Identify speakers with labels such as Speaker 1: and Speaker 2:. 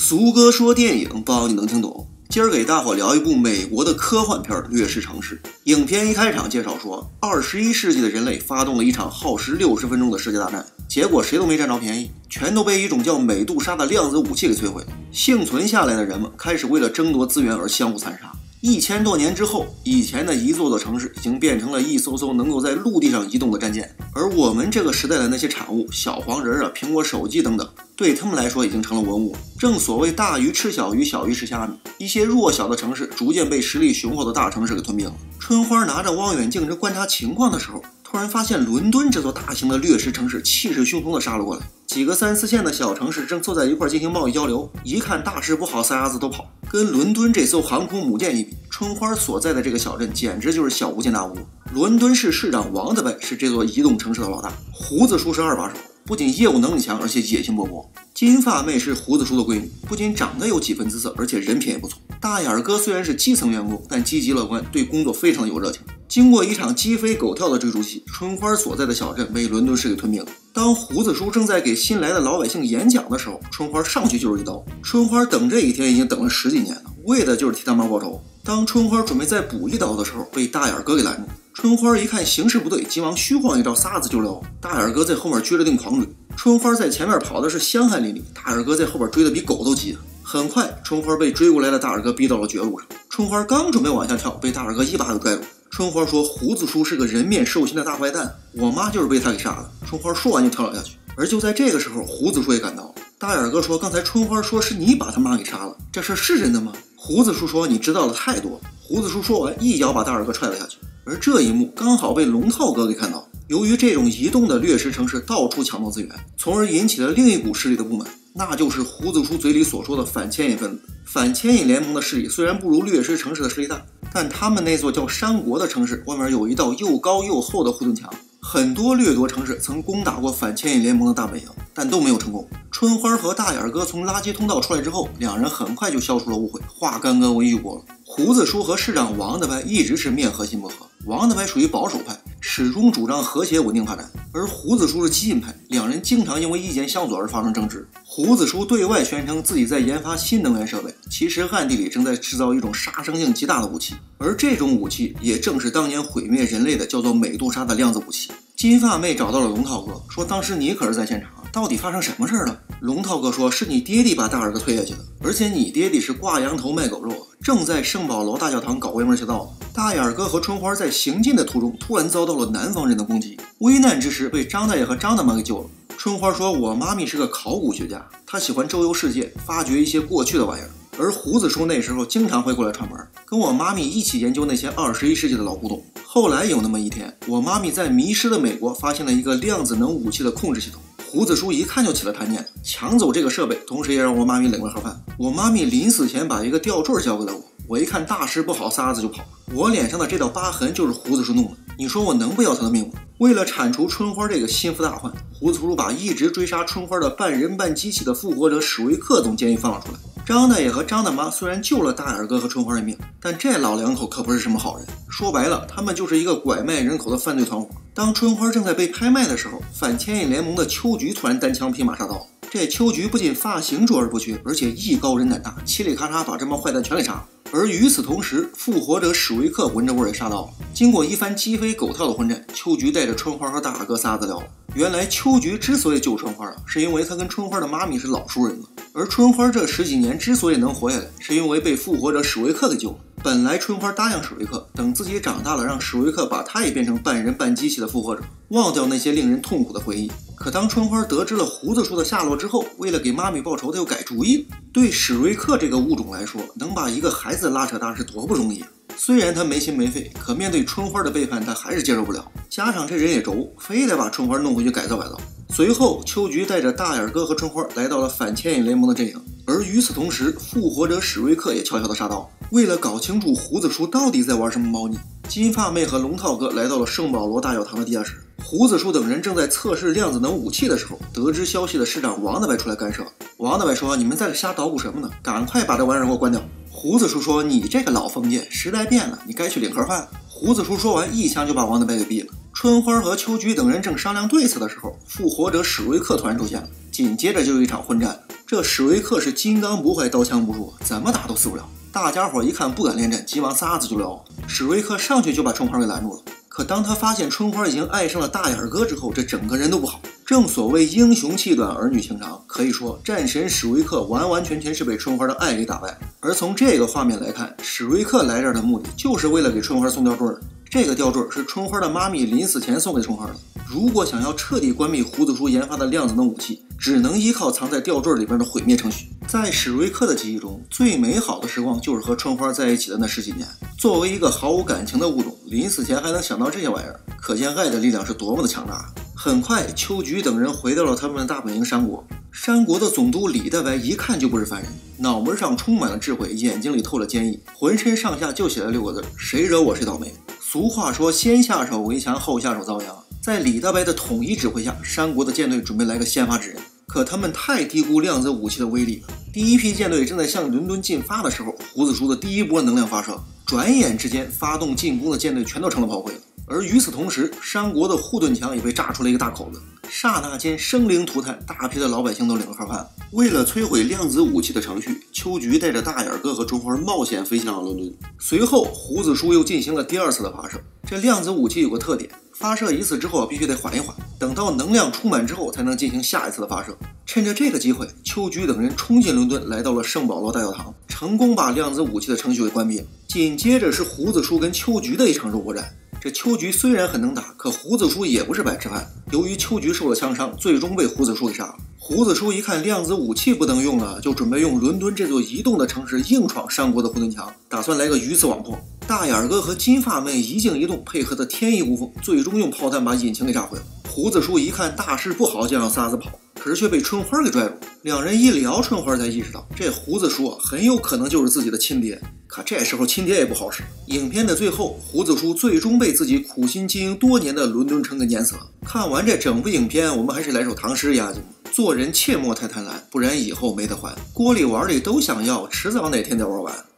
Speaker 1: 俗哥说电影，包你能听懂。今儿给大伙聊一部美国的科幻片《掠食城市》。影片一开场介绍说，21世纪的人类发动了一场耗时60分钟的世界大战，结果谁都没占着便宜，全都被一种叫美杜莎的量子武器给摧毁了。幸存下来的人们开始为了争夺资源而相互残杀。1000多年之后，以前的一座座城市已经变成了一艘艘能够在陆地上移动的战舰，而我们这个时代的那些产物，小黄人啊、苹果手机等等，对他们来说已经成了文物。正所谓大鱼吃小鱼，小鱼吃虾米，一些弱小的城市逐渐被实力雄厚的大城市给吞并了。春花拿着望远镜正观察情况的时候，突然发现伦敦这座大型的掠食城市气势汹汹地杀了过来。几个3、4线的小城市正凑在一块进行贸易交流，一看大事不好，撒丫子都跑。跟伦敦这艘航空母舰一比，春花所在的这个小镇简直就是小巫见大巫。伦敦市市长王德白是这座移动城市的老大，胡子叔是二把手，不仅业务能力强，而且野心勃勃。金发妹是胡子叔的闺女，不仅长得有几分姿色，而且人品也不错。大眼哥虽然是基层员工，但积极乐观，对工作非常有热情。经过一场鸡飞狗跳的追逐戏，春花所在的小镇被伦敦市给吞并了。当胡子叔正在给新来的老百姓演讲的时候，春花上去就是一刀。春花等这一天已经等了10几年了，为的就是替他妈报仇。当春花准备再补一刀的时候，被大眼哥给拦住。春花一看形势不对，急忙虚晃一招，撒子就撩。大眼哥在后面撅着腚狂追，春花在前面跑的是香汗淋漓，大眼哥在后边追得比狗都急。很快，春花被追过来的大眼哥逼到了绝路上。春花刚准备往下跳，被大眼哥一把给拽住。春花说：“胡子叔是个人面兽心的大坏蛋，我妈就是被他给杀的。”春花说完就跳了下去。而就在这个时候，胡子叔也赶到了。大眼哥说：“刚才春花说是你把他妈给杀了，这事是真的吗？”胡子叔说：“你知道的太多。”胡子叔说完，一脚把大眼哥踹了下去。而这一幕刚好被龙套哥给看到。由于这种移动的掠食城市到处抢夺资源，从而引起了另一股势力的不满，那就是胡子叔嘴里所说的反牵引分子。反牵引联盟的势力虽然不如掠食城市的势力大，但他们那座叫山国的城市外面有一道又高又厚的护盾墙。很多掠夺城市曾攻打过反牵引联盟的大本营，但都没有成功。春花和大眼哥从垃圾通道出来之后，两人很快就消除了误会，化干戈为玉帛了。胡子叔和市长王德白一直是面和心不和，王德白属于保守派，始终主张和谐稳定发展，而胡子叔是激进派，两人经常因为意见相左而发生争执。胡子叔对外宣称自己在研发新能源设备，其实暗地里正在制造一种杀伤性极大的武器，而这种武器也正是当年毁灭人类的叫做美杜莎的量子武器。金发妹找到了龙套哥，说当时你可是在现场，到底发生什么事了？龙套哥说是你爹地把大耳哥推下去的，而且你爹地是挂羊头卖狗肉，正在圣保罗大教堂搞歪门邪道。大眼哥和春花在行进的途中突然遭到了南方人的攻击，危难之时被张大爷和张大妈给救了。春花说：“我妈咪是个考古学家，她喜欢周游世界，发掘一些过去的玩意儿。”而胡子叔那时候经常会过来串门，跟我妈咪一起研究那些21世纪的老古董。后来有那么一天，我妈咪在迷失的美国发现了一个量子能武器的控制系统。胡子叔一看就起了贪念，抢走这个设备，同时也让我妈咪领了盒饭。我妈咪临死前把一个吊坠交给了我，我一看大事不好，撒子就跑。我脸上的这道疤痕就是胡子叔弄的，你说我能不要他的命吗？为了铲除春花这个心腹大患，胡子叔把一直追杀春花的半人半机器的复活者史维克总监狱放了出来。张大爷和张大妈虽然救了大眼哥和春花的命，但这老两口可不是什么好人。说白了，他们就是一个拐卖人口的犯罪团伙。当春花正在被拍卖的时候，反牵引联盟的秋菊突然单枪匹马杀到。这秋菊不仅发型卓而不缺，而且艺高人胆大，嘁里咔嚓把这帮坏蛋全给杀了。而与此同时，复活者史维克闻着味也杀到了。经过一番鸡飞狗跳的混战，秋菊带着春花和大眼哥撒子撩了。原来秋菊之所以救春花是因为她跟春花的妈咪是老熟人了，而春花这10几年之所以能活下来，是因为被复活者史维克给救了。本来春花答应史维克，等自己长大了，让史维克把她也变成半人半机器的复活者，忘掉那些令人痛苦的回忆。可当春花得知了胡子叔的下落之后，为了给妈咪报仇，她又改主意了。对史维克这个物种来说，能把一个孩子拉扯大是多不容易啊！虽然他没心没肺，可面对春花的背叛，他还是接受不了。加上这人也轴，非得把春花弄回去改造改造。随后，秋菊带着大眼哥和春花来到了反牵引联盟的阵营，而与此同时，复活者史维克也悄悄地杀到。为了搞清楚胡子叔到底在玩什么猫腻，金发妹和龙套哥来到了圣保罗大教堂的地下室。胡子叔等人正在测试量子能武器的时候，得知消息的市长王大白出来干涉。王大白说：“你们在这瞎捣鼓什么呢？赶快把这玩意儿给我关掉！”胡子叔说：“你这个老封建，时代变了，你该去领盒饭。”胡子叔说完，一枪就把王大白给毙了。春花和秋菊等人正商量对策的时候，复活者史维克突然出现了，紧接着就有一场混战。 这史瑞克是金刚不坏刀枪不入，怎么打都死不了。大家伙一看不敢恋战，急忙撒子就撩。史瑞克上去就把春花给拦住了。可当他发现春花已经爱上了大眼哥之后，这整个人都不好。正所谓英雄气短，儿女情长，可以说战神史瑞克完完全全是被春花的爱给打败。而从这个画面来看，史瑞克来这儿的目的就是为了给春花送吊坠儿。这个吊坠是春花的妈咪临死前送给春花的。如果想要彻底关闭胡子叔研发的量子能武器，只能依靠藏在吊坠里边的毁灭程序。在史瑞克的记忆中，最美好的时光就是和春花在一起的那10几年。作为一个毫无感情的物种，临死前还能想到这些玩意儿，可见爱的力量是多么的强大。很快，秋菊等人回到了他们的大本营山国。山国的总督李大白一看就不是凡人，脑门上充满了智慧，眼睛里透了坚毅，浑身上下就写了6个字：谁惹我谁倒霉。俗话说，先下手为强，后下手遭殃。在李大白的统一指挥下，山国的舰队准备来个先发制人。可他们太低估量子武器的威力了。第一批舰队正在向伦敦进发的时候，胡子叔的第一波能量发射，转眼之间发动进攻的舰队全都成了炮灰了。而与此同时，山国的护盾墙也被炸出了一个大口子，刹那间生灵涂炭，大批的老百姓都领了盒饭。为了摧毁量子武器的程序，秋菊带着大眼哥和春花冒险飞向了伦敦。随后，胡子叔又进行了第2次的发射。这量子武器有个特点，发射一次之后必须得缓一缓，等到能量充满之后才能进行下一次的发射。趁着这个机会，秋菊等人冲进伦敦，来到了圣保罗大教堂，成功把量子武器的程序给关闭了。紧接着是胡子叔跟秋菊的一场肉搏战。这秋菊虽然很能打，可胡子叔也不是白吃饭。由于秋菊受了枪伤，最终被胡子叔给杀了。胡子叔一看量子武器不能用了，就准备用伦敦这座移动的城市硬闯山国的护盾墙，打算来个鱼刺网破。大眼哥和金发妹一静一动，配合的天衣无缝，最终用炮弹把引擎给炸毁了。胡子叔一看大事不好，就要撒子跑，可是却被春花给拽住。两人一聊，春花才意识到这胡子叔很有可能就是自己的亲爹。可这时候亲爹也不好使。影片的最后，胡子叔最终被自己苦心经营多年的伦敦城给碾死了。看完这整部影片，我们还是来首唐诗押金。做人切莫太贪婪，不然以后没得还。锅里碗里都想要，迟早哪天得玩完。